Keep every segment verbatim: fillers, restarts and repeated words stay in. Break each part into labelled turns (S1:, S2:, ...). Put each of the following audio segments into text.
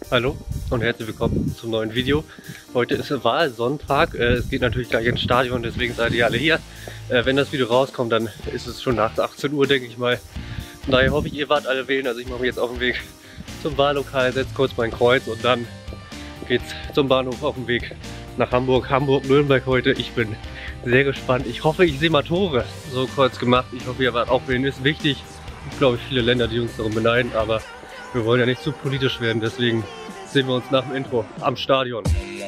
S1: Hallo und herzlich willkommen zum neuen Video. Heute ist Wahlsonntag. Es geht natürlich gleich ins Stadion, deswegen seid ihr alle hier. Wenn das Video rauskommt, dann ist es schon nach achtzehn Uhr, denke ich mal. Von daher hoffe ich, ihr wart alle wählen. Also ich mache mich jetzt auf den Weg zum Wahllokal, setze kurz mein Kreuz und dann geht's zum Bahnhof auf dem Weg nach Hamburg. Hamburg-Nürnberg heute. Ich bin sehr gespannt. Ich hoffe, ich sehe mal Tore. So kurz gemacht. Ich hoffe, ihr wart auch wählen. Ist wichtig. Es gibt, glaube ich, viele Länder, die uns darum beneiden, aber wir wollen ja nicht zu politisch werden, deswegen sehen wir uns nach dem Intro am Stadion.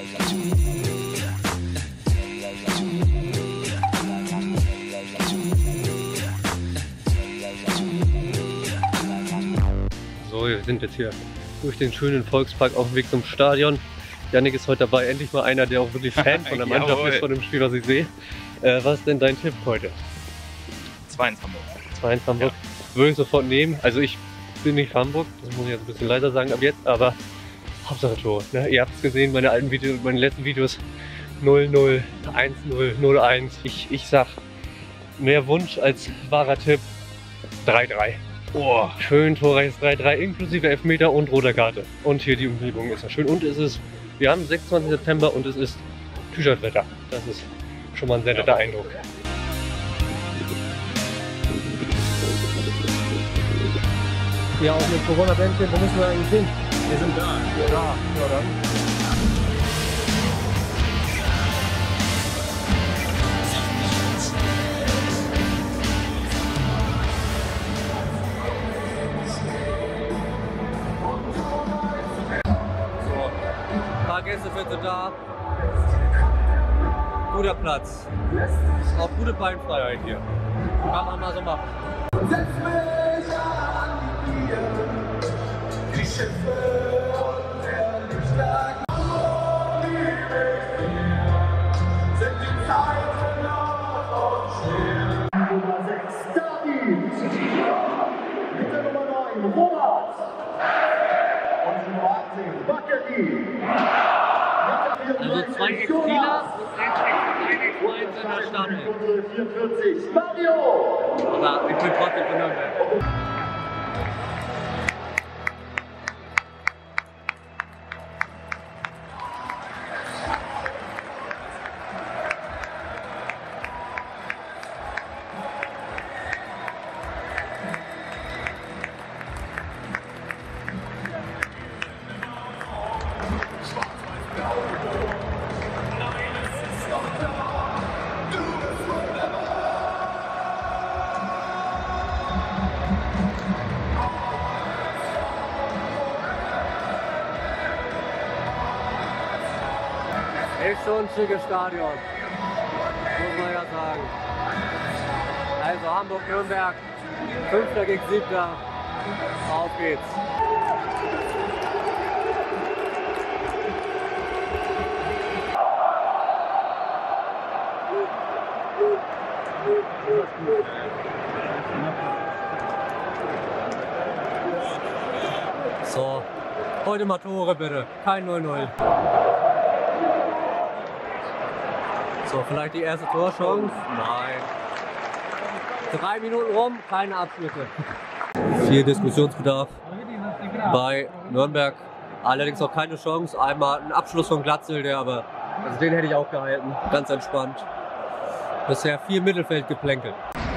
S1: So, wir sind jetzt hier durch den schönen Volkspark auf dem Weg zum Stadion. Jannik ist heute dabei, endlich mal einer, der auch wirklich Fan von der Mannschaft ist, von dem Spiel, was ich sehe. Äh, was ist denn dein Tipp heute?
S2: zwei eins Hamburg.
S1: zwei eins Hamburg. Ja. Würde ich sofort nehmen. Also ich bin nicht Hamburg, das muss ich jetzt ein bisschen leiser sagen ab jetzt, aber Hauptsache Tor. Ne? Ihr habt es gesehen, meine alten Videos, meine letzten Videos null null, eins null, null eins. Ich, ich sag mehr Wunsch als wahrer Tipp drei drei. Oh, schön torreiches drei drei inklusive Elfmeter und roter Karte. Und hier die Umgebung ist ja schön. Und es ist, wir haben sechsundzwanzigsten September und es ist T-Shirt-Wetter. Das ist schon mal ein sehr netter Eindruck. Ja, auch mit Corona-Bändchen, wo müssen wir eigentlich hin?
S2: Wir sind da.
S1: Ja, da. Ja, dann. So, ein paar Gäste sind da. Guter Platz. Auch gute Beinfreiheit hier. Kann man mal so machen. Die Schiffe und der Lichtschlag sind die Zeiten auf und schwer.
S3: Nummer sechs, David. Mit der Nummer neun, Robert. Und Nummer achtzehn, Bakary.
S1: Also zwei Ex-Kieler und ein Ex-eins in der Stadt.
S3: vierundvierzig, Mario.
S1: Aber ich bin trotzdem von Nürnberg. Ist schon ein schickes Stadion, muss man ja sagen. Also Hamburg-Nürnberg, Fünfter gegen Siebter, auf geht's. So, heute mal Tore bitte, kein null null. So, vielleicht die erste Torchance? Nein. Drei Minuten rum, keine Abschlüsse. Viel Diskussionsbedarf bei Nürnberg. Allerdings auch keine Chance. Einmal ein Abschluss von Glatzel, der aber, also den hätte ich auch gehalten. Ganz entspannt. Bisher viel Mittelfeldgeplänkel.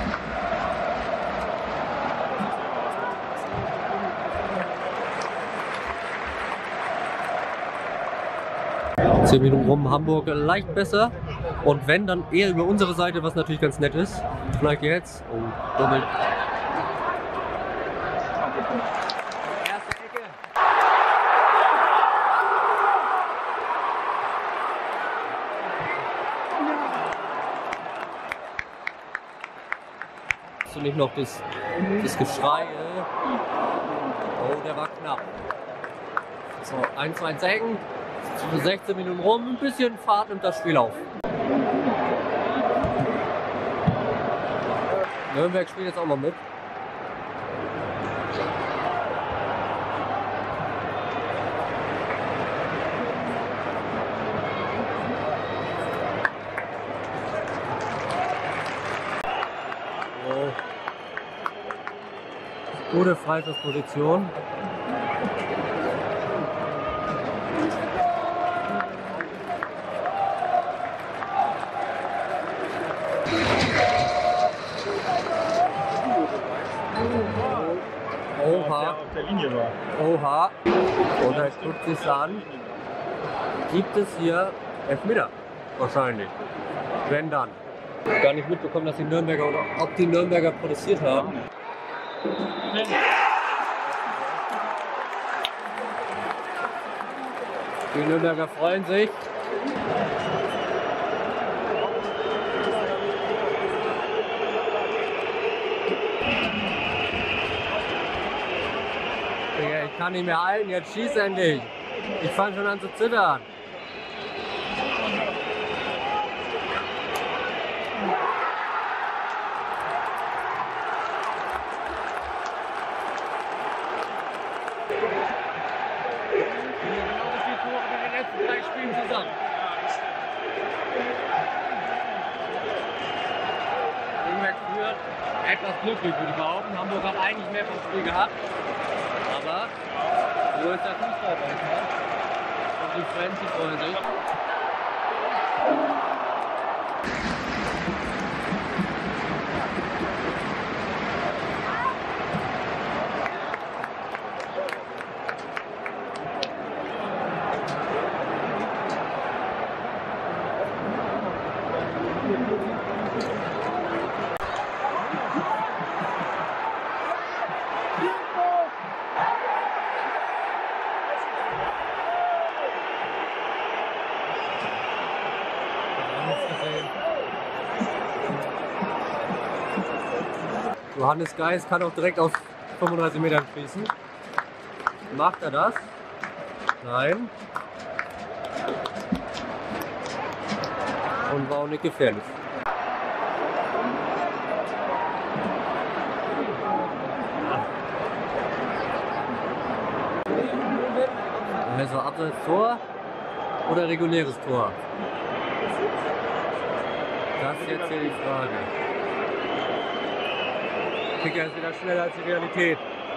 S1: zehn Minuten rum, Hamburg leicht besser. Und wenn, dann eher über unsere Seite, was natürlich ganz nett ist. Vielleicht jetzt. Oh, Doppel. Erste Ecke. Hast du nicht noch das, das Geschrei? Oh, der war knapp. So, eins zu eins Ecken. sechzehn Minuten rum, ein bisschen Fahrt nimmt das Spiel auf. Nürnberg spielt jetzt auch mal mit. Oh. Gute Freistoßposition.
S2: der Linie war.
S1: Oha. Und er guckt sich an. Gibt es hier Elfmeter? Wahrscheinlich. Wenn dann. Gar nicht mitbekommen, dass die Nürnberger oder ob die Nürnberger protestiert haben. Die Nürnberger freuen sich. Ich kann nicht mehr halten, jetzt schieß endlich. Ich fange schon an zu zittern. Etwas glücklich, würde ich behaupten. Hamburg hat eigentlich mehr vom Spiel gehabt. Aber so ist der Fußball manchmal. Und die Fans, die freuen sich. Johannes Geis kann auch direkt aus fünfunddreißig Metern schießen. Macht er das? Nein. Und war auch nicht gefährlich. Also Abseits-Tor oder reguläres Tor? Das ist jetzt hier die Frage. Kicker ist wieder schneller als die Realität.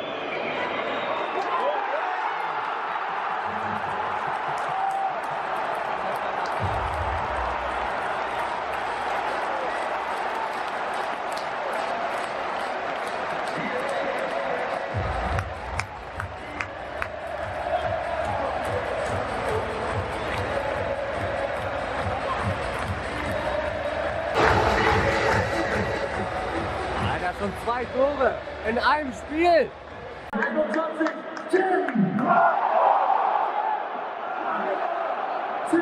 S1: Schon zwei Tore in einem Spiel.
S3: einundzwanzig, Tim! Tim!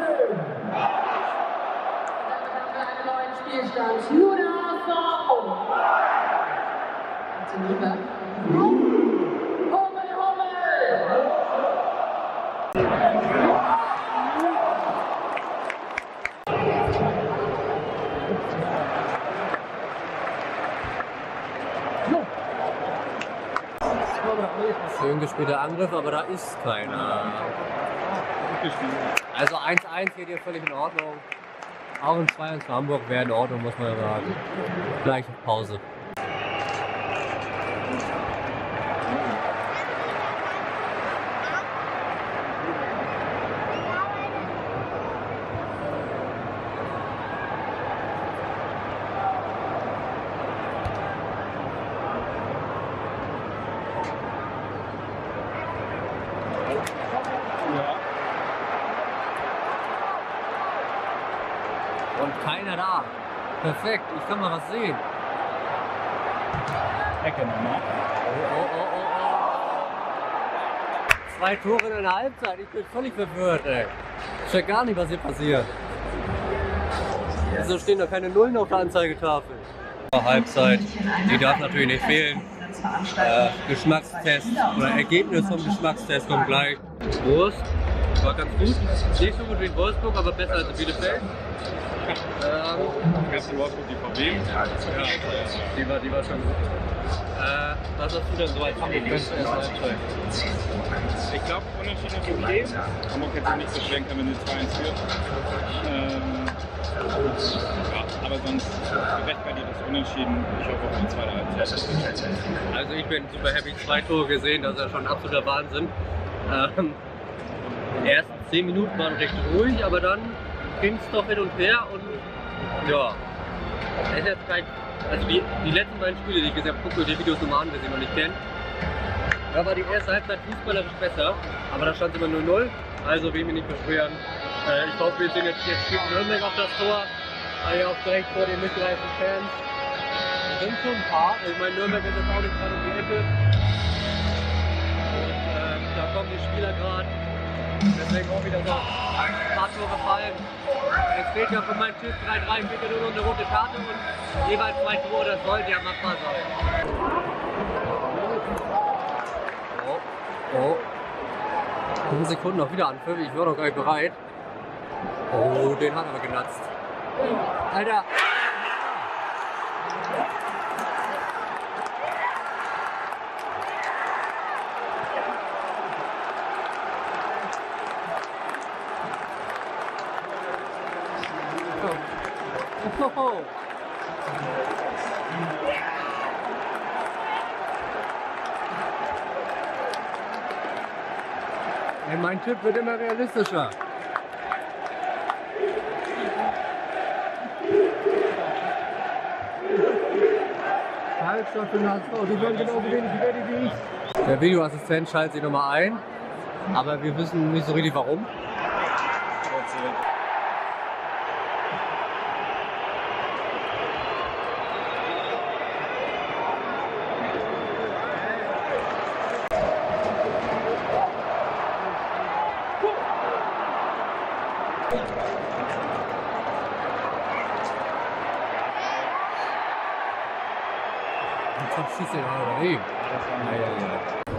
S4: Einen neuen Spielstand. Nur der H S V. Hummel, Hummel!
S1: Schön gespielter Angriff, aber da ist keiner. Also eins eins geht hier völlig in Ordnung. Auch ein zwei eins für Hamburg wäre in Ordnung, muss man ja sagen. Gleich Pause. Und keiner da. Perfekt, ich kann mal was sehen.
S2: Ecke nochmal.
S1: Oh, oh, oh, oh, oh. Zwei Tore in einer Halbzeit, ich bin völlig verwirrt, ey. Ich check gar nicht, was hier passiert. Wieso stehen da keine Nullen auf der Anzeigetafel? Halbzeit, die darf natürlich nicht fehlen. Äh, Geschmackstest oder Ergebnis vom Geschmackstest kommt gleich. Wurst war ganz gut. Nicht so gut wie in Wolfsburg, aber besser als in Bielefeld. Ähm,
S2: Gestern Wolfsburg die V W.
S1: ja, die war, die war schon gut. Äh, was hast du denn so als Hamburg-Fans für erste Halbzeit?
S2: Ich glaube, unentschieden ist okay. Hamburg hätte sich nicht so schwer können, wenn sie zwei eins führt. Ähm, ja, aber sonst gerechtfertigtes Unentschieden. Ich hoffe auf die zweite Halbzeit.
S1: Also ich bin super happy, zwei Tore gesehen, das ist ja schon absoluter Wahnsinn. Ähm, die ersten zehn Minuten waren recht ruhig, aber dann ging es doch hin und her und ja, es ist jetzt gleich, also die, die letzten beiden Spiele, die ich gesehen habe, guckt euch die Videos nochmal an, wer sie noch nicht kennt. Da war die erste Halbzeit fußballerisch besser, aber da stand immer null null, also will ich mich nicht beschweren. Äh, ich glaube, wir sind jetzt, jetzt spielt Nürnberg auf das Tor, also auch direkt vor den mitreißenden Fans. Das sind schon ein paar, also ich meine, Nürnberg ist jetzt auch nicht gerade um die Ecke. Und äh, da kommen die Spieler gerade, deswegen auch wieder so ein paar Tore fallen. Jetzt fehlt ja von meinem Tipp drei drei, fehlt ja nur noch eine rote Karte und jeweils zwei Tore, das sollte ja machbar sein. Oh, oh. fünf Sekunden noch wieder Anpfiff, ich war noch gar nicht bereit. Oh, den hat er aber genatzt. Alter! Oh. Hey, mein Tipp wird immer realistischer. Halbstoff für den H S V, die wollen genauso wenig wie ich. Der Videoassistent schaltet sich nochmal ein, aber wir wissen nicht so richtig warum. Jetzt schießt er gerade oder wie? Ja, ja, ja.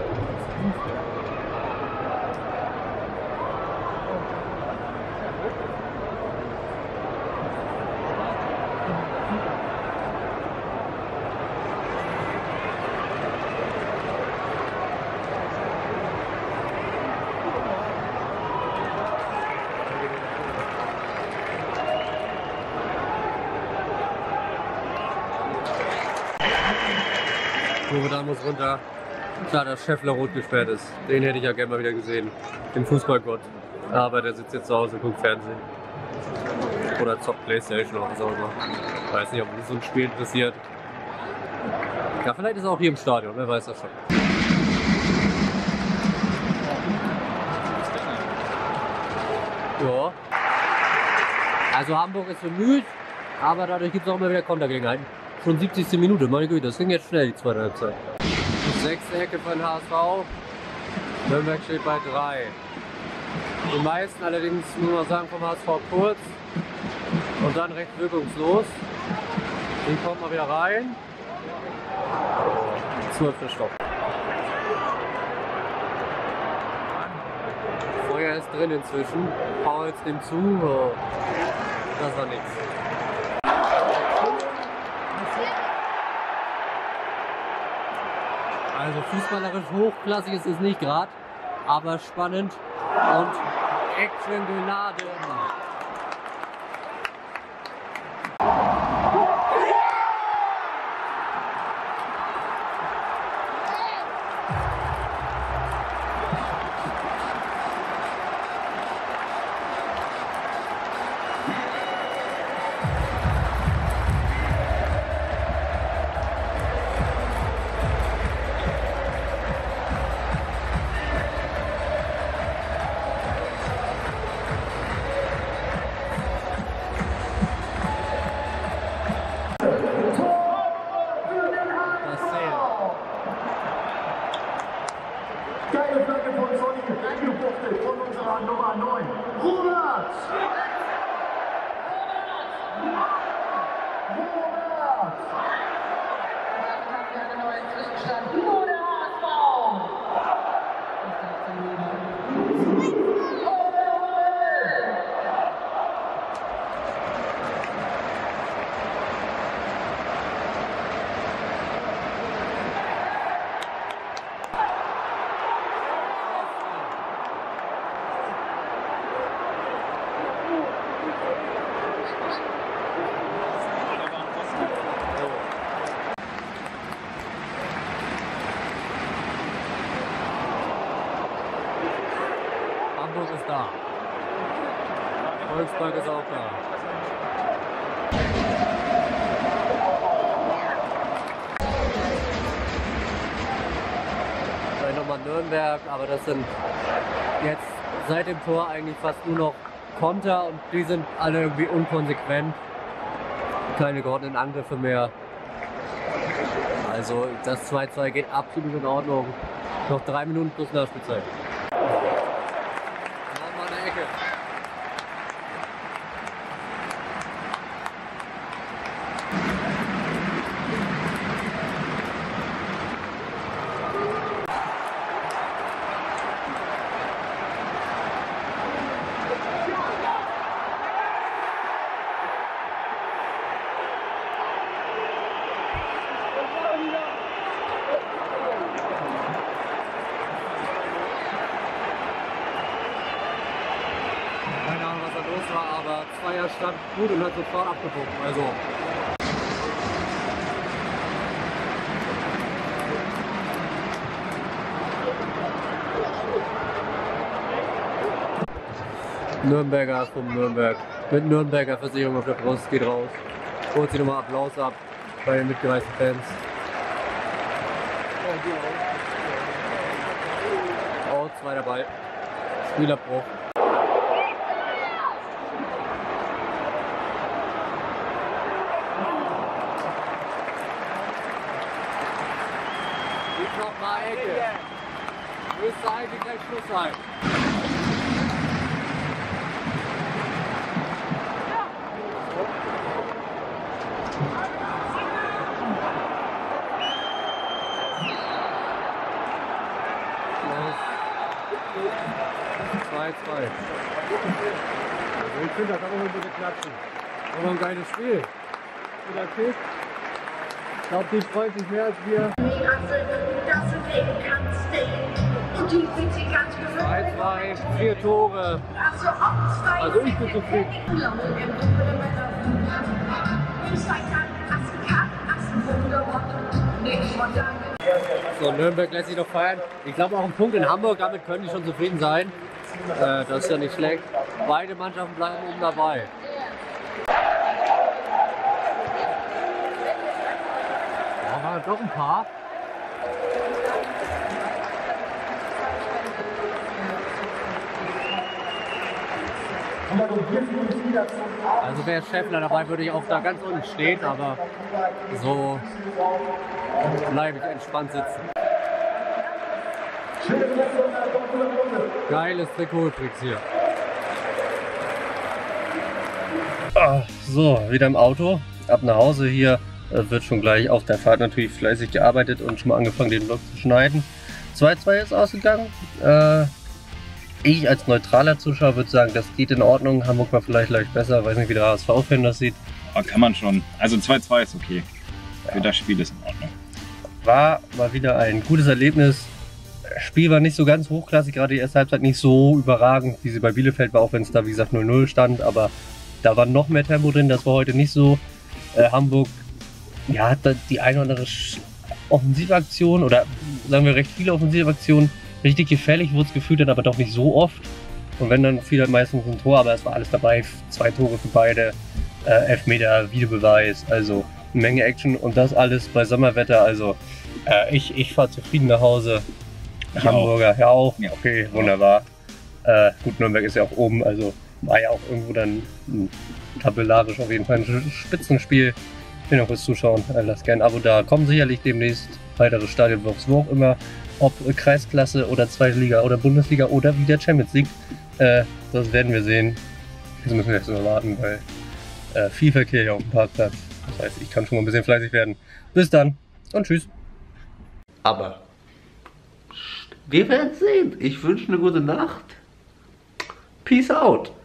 S1: Da muss runter. Klar, dass Scheffler rot gesperrt ist. Den hätte ich ja gerne mal wieder gesehen. Den Fußballgott. Aber der sitzt jetzt zu Hause und guckt Fernsehen. Oder zockt Playstation oder was auch immer. Ich weiß nicht, ob mich so ein Spiel interessiert. Ja, vielleicht ist er auch hier im Stadion, wer weiß das schon. Ja. Also Hamburg ist bemüht, aber dadurch gibt es auch immer wieder Kontergelegenheiten. Schon siebzigste Minute, meine Güte, das ging jetzt schnell, die zweite Halbzeit. Sechste Ecke für den H S V, Nürnberg steht bei drei. Die meisten allerdings, muss man sagen, vom H S V kurz und dann recht wirkungslos. Den kommt mal wieder rein. Zwölfter Stopp. Feuer ist drin inzwischen, Pauls nimmt zu, das war nichts. Also fußballerisch hochklassig ist es nicht gerade, aber spannend und Action geladen.
S3: Geile Flagge von Sonny, eingebuchtet von unserer Nummer neun, Robert! Robert!
S4: Der neue Zwischenstand nur der H S V.
S1: Hamburg ist da. Volkspark ist auch da. Vielleicht nochmal Nürnberg, aber das sind jetzt seit dem Tor eigentlich fast nur noch Konter und die sind alle irgendwie unkonsequent. Keine geordneten Angriffe mehr. Also das zwei zwei geht absolut in Ordnung. Noch drei Minuten plus Nachspielzeit. Nochmal eine Ecke. Keine Ahnung, was da los war, aber Zweier stand gut und hat sofort abgebogen. Also. Nürnberger vom Nürnberg. Mit Nürnberger Versicherung auf der Brust geht raus. Holt sich nochmal Applaus ab bei den mitgereisten Fans. Oh, zweiter Ball. Spielabbruch. Nochmal Ecke. Müsste eigentlich gleich Schluss sein. zwei zwei. Ich finde, das kann man ein bisschen klatschen. Aber ein geiles Spiel. Wieder Kick. Ich glaube, die freut sich mehr als wir. zwei zwei, vier Tore. Also ich bin zufrieden. So, Nürnberg lässt sich noch feiern. Ich glaube auch ein Punkt in Hamburg, damit können die schon zufrieden sein. Äh, das ist ja nicht schlecht. Beide Mannschaften bleiben oben dabei. Da waren doch ein paar. Also wäre Schäffler dabei, würde ich auch da ganz unten stehen, aber so bleibe ich entspannt sitzen. Geiles Trikot übrigens hier. Ah, so, wieder im Auto, ab nach Hause hier. Äh, wird schon gleich auf der Fahrt natürlich fleißig gearbeitet und schon mal angefangen, den Vlog zu schneiden. zwei zwei ist ausgegangen. Äh, ich als neutraler Zuschauer würde sagen, das geht in Ordnung. Hamburg war vielleicht leicht besser, weiß nicht, wie der H S V-Fan das sieht.
S2: Aber kann man schon. Also zwei zwei ist okay. Für ja. Das Spiel ist in Ordnung.
S1: War mal wieder ein gutes Erlebnis. Das Spiel war nicht so ganz hochklassig, gerade die erste Halbzeit nicht so überragend, wie sie bei Bielefeld war, auch wenn es da wie gesagt null null stand, aber da war noch mehr Tempo drin, das war heute nicht so. Äh, Hamburg ja, hat da die eine oder andere Offensivaktion oder sagen wir recht viele Offensivaktionen, richtig gefährlich wurde es gefühlt, dann aber doch nicht so oft. Und wenn, dann fiel halt meistens ein Tor, aber es war alles dabei, zwei Tore für beide, äh, Elfmeter, Videobeweis, also eine Menge Action und das alles bei Sommerwetter, also äh, ich, ich fahre zufrieden nach Hause.
S2: Ich
S1: Hamburger,
S2: auch.
S1: ja auch,
S2: ja.
S1: Okay, wunderbar. Äh, gut, Nürnberg ist ja auch oben, also war ja auch irgendwo dann mh, tabellarisch auf jeden Fall ein Spitzenspiel. Vielen Dank fürs Zuschauen, äh, lasst gerne ein Abo da, kommen sicherlich demnächst weitere Stadionvlogs, wo auch immer, ob Kreisklasse oder zweite Liga oder Bundesliga oder wieder Champions League, äh, das werden wir sehen. Jetzt müssen wir jetzt mal warten, weil äh, viel Verkehr hier auf dem Parkplatz, das heißt, ich kann schon mal ein bisschen fleißig werden. Bis dann und tschüss.
S5: Aber wir werden sehen. Ich wünsche eine gute Nacht. Peace out.